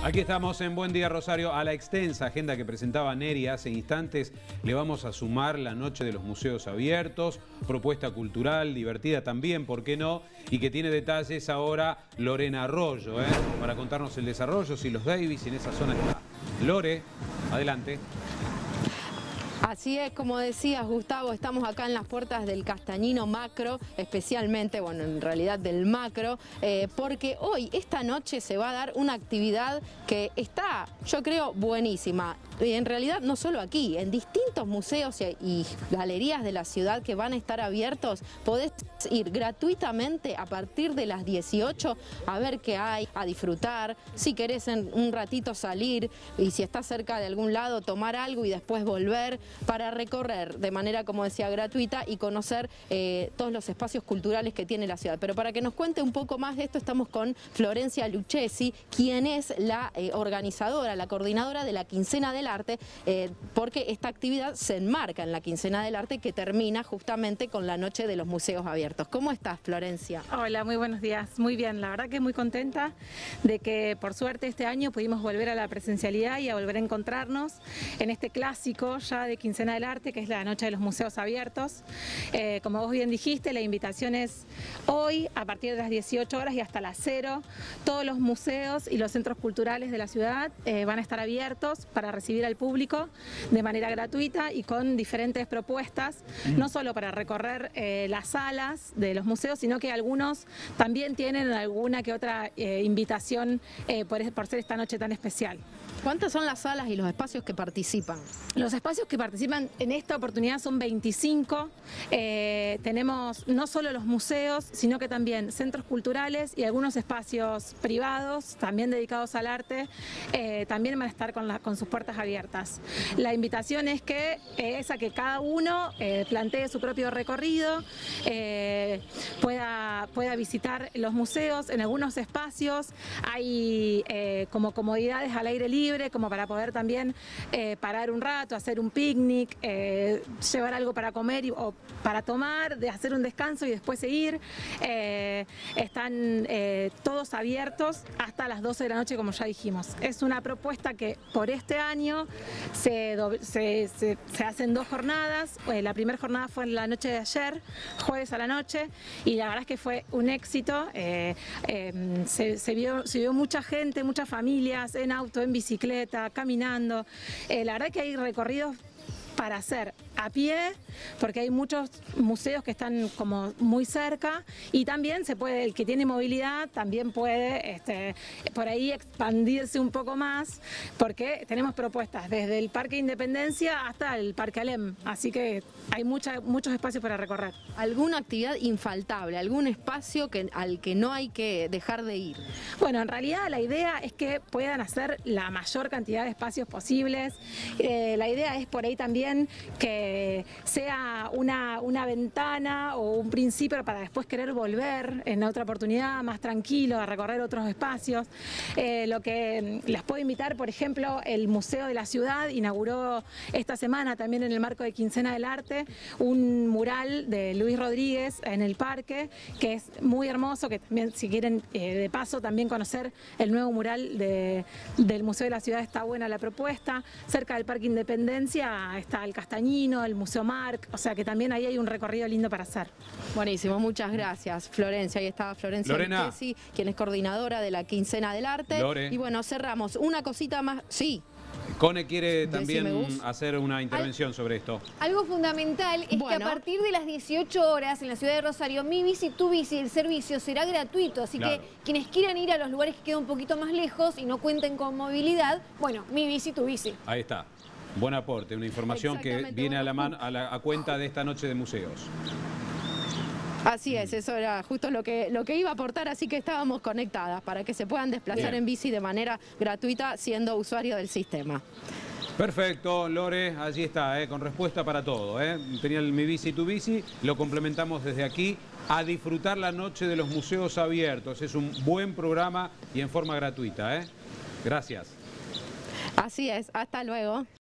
Aquí estamos en Buen Día Rosario. A la extensa agenda que presentaba Neri hace instantes le vamos a sumar la noche de los museos abiertos, propuesta cultural, divertida también, ¿por qué no? Y que tiene detalles ahora Lorena Arroyo, para contarnos el desarrollo, si los Davis, en esa zona está. Lore, adelante. Así es, como decías, Gustavo, estamos acá en las puertas del Castañino Macro, especialmente, bueno, en realidad del Macro, porque hoy, esta noche, se va a dar una actividad que está, yo creo, buenísima. Y en realidad, no solo aquí, en distintos museos y galerías de la ciudad que van a estar abiertos, podés ir gratuitamente a partir de las 18 a ver qué hay, a disfrutar, si querés en un ratito salir y si estás cerca de algún lado, tomar algo y después volver, para recorrer de manera, como decía, gratuita y conocer todos los espacios culturales que tiene la ciudad. Pero para que nos cuente un poco más de esto, estamos con Florencia Lucchesi, quien es la organizadora, la coordinadora de la Quincena del Arte, porque esta actividad se enmarca en la Quincena del Arte que termina justamente con la Noche de los Museos Abiertos. ¿Cómo estás, Florencia? Hola, muy buenos días. Muy bien, la verdad que muy contenta de que por suerte este año pudimos volver a la presencialidad y a volver a encontrarnos en este clásico ya de Quincena del Arte, que es la Noche de los Museos Abiertos. Como vos bien dijiste, la invitación es hoy a partir de las 18 horas y hasta las 0. Todos los museos y los centros culturales de la ciudad van a estar abiertos para recibir al público de manera gratuita y con diferentes propuestas, no solo para recorrer las salas de los museos, sino que algunos también tienen alguna que otra invitación por ser esta noche tan especial. ¿Cuántas son las salas y los espacios que participan? Los espacios que participan en esta oportunidad son 25. Tenemos no solo los museos, sino que también centros culturales y algunos espacios privados, también dedicados al arte, también van a estar con sus puertas abiertas. La invitación es a que cada uno plantee su propio recorrido, pueda visitar los museos. En algunos espacios hay como comodidades al aire libre, como para poder también parar un rato, hacer un picnic, llevar algo para comer o para tomar, hacer un descanso y después seguir. Están todos abiertos hasta las 12 de la noche, como ya dijimos. Es una propuesta que por este año se hacen 2 jornadas. La primera jornada fue en la noche de ayer, jueves a la noche, y la verdad es que fue un éxito. Se vio mucha gente, muchas familias en auto, en bicicleta, caminando. La verdad que hay recorridos para hacer a pie, porque hay muchos museos que están como muy cerca, y también el que tiene movilidad también puede por ahí expandirse un poco más, porque tenemos propuestas desde el Parque Independencia hasta el Parque Alem, así que hay muchos espacios para recorrer. ¿Alguna actividad infaltable, algún espacio al que no hay que dejar de ir? Bueno, en realidad la idea es que puedan hacer la mayor cantidad de espacios posibles. La idea es por ahí también que sea una ventana o un principio para después querer volver en otra oportunidad, más tranquilo, a recorrer otros espacios. Lo que les puedo invitar, por ejemplo, el Museo de la Ciudad inauguró esta semana, también en el marco de Quincena del Arte, un mural de Luis Rodríguez en el parque, que es muy hermoso, que también, si quieren de paso también conocer el nuevo mural del Museo de la Ciudad, está buena la propuesta. Cerca del Parque Independencia está el Castañino, el Museo Marc, o sea que también ahí hay un recorrido lindo para hacer. Buenísimo, muchas gracias, Florencia. Ahí estaba Florencia Lucchesi, quien es coordinadora de la Quincena del Arte. Lore. Y bueno, cerramos. Una cosita más. Sí. Cone quiere también hacer una intervención sobre esto. Algo fundamental es que a partir de las 18 horas en la ciudad de Rosario, Mi Bici, Tu Bici, el servicio será gratuito. Así que quienes quieran ir a los lugares que quedan un poquito más lejos y no cuenten con movilidad, bueno, Mi Bici, Tu Bici. Ahí está. Buen aporte, una información que viene a cuenta de esta noche de museos. Así es, eso era justo lo que iba a aportar, así que estábamos conectadas para que se puedan desplazar en bici de manera gratuita siendo usuario del sistema. Perfecto, Lore, allí está, con respuesta para todo. Tenía el Mi Bici, Tu Bici, lo complementamos desde aquí a disfrutar la noche de los museos abiertos. Es un buen programa y en forma gratuita. Gracias. Así es, hasta luego.